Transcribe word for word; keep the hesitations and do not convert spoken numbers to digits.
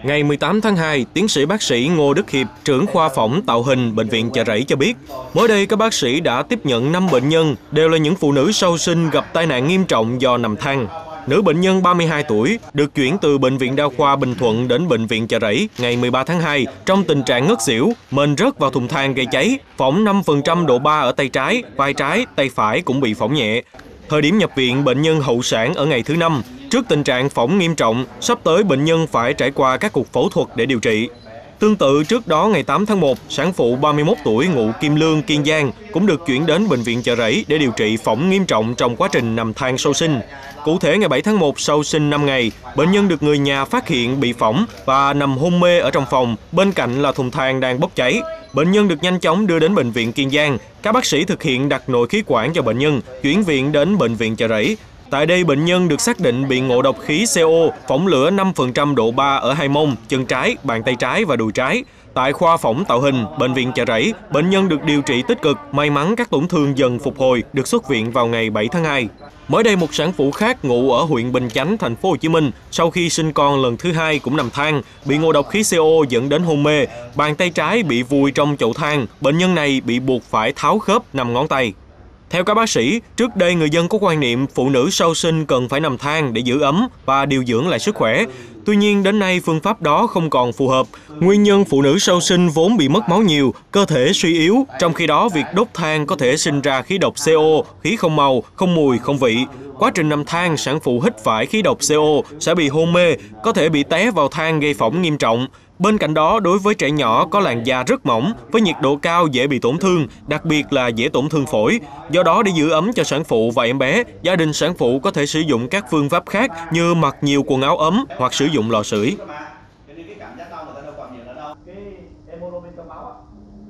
Ngày mười tám tháng hai, tiến sĩ bác sĩ Ngô Đức Hiệp, trưởng khoa phẫu tạo hình Bệnh viện Chợ Rẫy cho biết, mới đây các bác sĩ đã tiếp nhận năm bệnh nhân, đều là những phụ nữ sau sinh gặp tai nạn nghiêm trọng do nằm than. Nữ bệnh nhân ba mươi hai tuổi được chuyển từ Bệnh viện Đa khoa Bình Thuận đến Bệnh viện Chợ Rẫy ngày mười ba tháng hai trong tình trạng ngất xỉu, mền rớt vào thùng than gây cháy, phỏng năm phần trăm độ ba ở tay trái, vai trái, tay phải cũng bị phỏng nhẹ. Thời điểm nhập viện, bệnh nhân hậu sản ở ngày thứ năm. Trước tình trạng phỏng nghiêm trọng, sắp tới bệnh nhân phải trải qua các cuộc phẫu thuật để điều trị. Tương tự trước đó ngày tám tháng một, sản phụ ba mươi mốt tuổi ngụ Kim Lương, Kiên Giang cũng được chuyển đến Bệnh viện Chợ Rẫy để điều trị phỏng nghiêm trọng trong quá trình nằm than sau sinh. Cụ thể ngày bảy tháng một sau sinh năm ngày, bệnh nhân được người nhà phát hiện bị phỏng và nằm hôn mê ở trong phòng, bên cạnh là thùng than đang bốc cháy. Bệnh nhân được nhanh chóng đưa đến Bệnh viện Kiên Giang. Các bác sĩ thực hiện đặt nội khí quản cho bệnh nhân, chuyển viện đến Bệnh viện Chợ Rẫy. Tại đây, bệnh nhân được xác định bị ngộ độc khí xê o, phỏng lửa năm phần trăm độ ba ở hai mông, chân trái, bàn tay trái và đùi trái. Tại khoa phẫu tạo hình, Bệnh viện Chợ Rẫy, bệnh nhân được điều trị tích cực, may mắn các tổn thương dần phục hồi, được xuất viện vào ngày bảy tháng hai. Mới đây, một sản phụ khác ngụ ở huyện Bình Chánh, thành phố Hồ Chí Minh, sau khi sinh con lần thứ hai cũng nằm than, bị ngộ độc khí xê o dẫn đến hôn mê, bàn tay trái bị vùi trong chậu than, bệnh nhân này bị buộc phải tháo khớp năm ngón tay. Theo các bác sĩ, trước đây người dân có quan niệm phụ nữ sau sinh cần phải nằm than để giữ ấm và điều dưỡng lại sức khỏe. Tuy nhiên, đến nay phương pháp đó không còn phù hợp. Nguyên nhân phụ nữ sau sinh vốn bị mất máu nhiều, cơ thể suy yếu, trong khi đó việc đốt than có thể sinh ra khí độc xê o, khí không màu, không mùi, không vị. Quá trình nằm than, sản phụ hít phải khí độc xê o sẽ bị hôn mê, có thể bị té vào than gây phỏng nghiêm trọng. Bên cạnh đó, đối với trẻ nhỏ có làn da rất mỏng, với nhiệt độ cao dễ bị tổn thương, đặc biệt là dễ tổn thương phổi. Do đó, để giữ ấm cho sản phụ và em bé, gia đình sản phụ có thể sử dụng các phương pháp khác như mặc nhiều quần áo ấm hoặc sử dụng lò sưởi.